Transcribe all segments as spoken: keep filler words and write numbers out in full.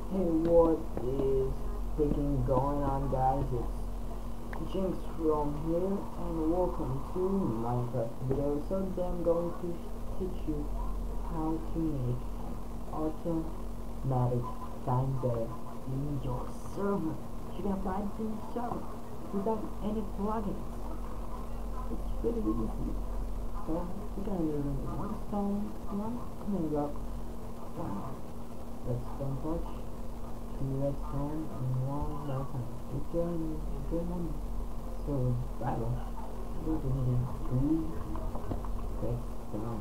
Hey, what is freaking going on, guys? It's RealJynxRealm here, and welcome to Minecraft video. So today I'm going to teach you how to make an automatic finder in your server. You can apply it to your server without any plugins. It's really easy. So you're gonna need one stone, one command block, one redstone torch, two redstone, and one lantern. If you're in German survival, you'll be needing three redstone.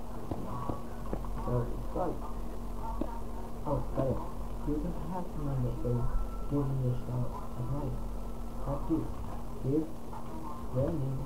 So it's like, oh, better. You don't have to remember to give yourself a break. Like this. Give their name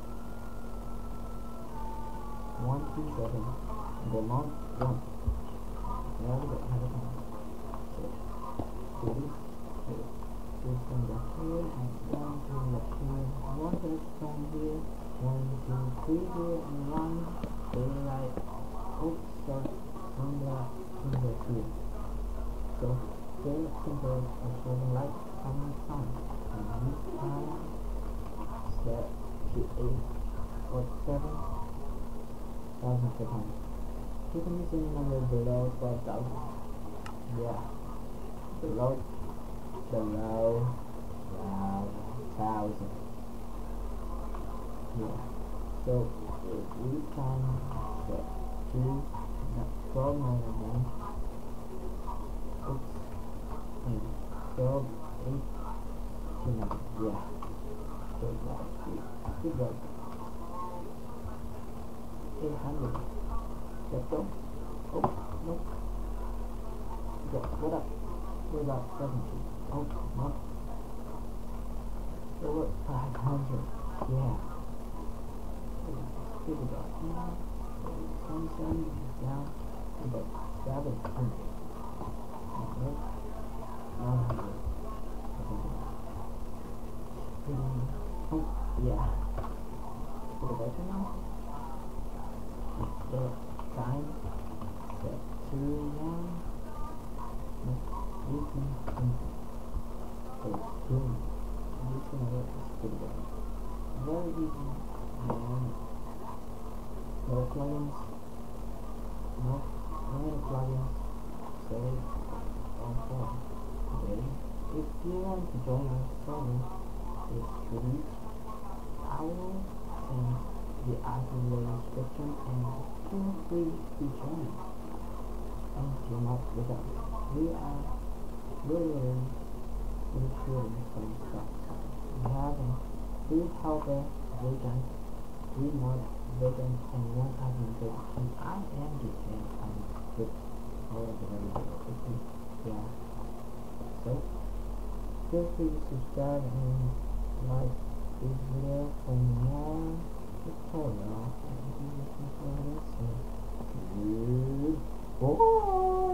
one two seven and the amount one. Now we don't have a time. So do this here. This one back here and one two back here. One redstone here, one, two, three here, and one daylight. Oh, sorry, one black timber here. So daylight timber are showing light coming sun. And this time set to eight or seven thousand per time. You can use any number below twelve thousand. Yeah. Below below twelve thousand. Yeah. So if we can set to twelve nine again. Oops. And twelve eight to nine. Yeah. So that's good. Good work. eight hundred. Let's go. Oh, nope. Yeah, what up? We're about seventy. Oh, no. So what? five hundred. Yeah. Let's figure it out. Now, twenty-seven down to about seven hundred. Okay. nine hundred. Oh, yeah. Feel better now? The time set to one. You can enter. So boom. You can work this video. Very easy. And no plugins. No no any plugins. Save on phone. Okay. If you want to join our server, it's free. I will send the item in the description and feel free to join and team up with us. We are really recruiting some stuff. We have a three helper vegans, three more vegans, and one admin vegan. And I am the same admin with all of the other. Yeah. So feel free to subscribe and like this video for more tutorial and do this for this. Good boy.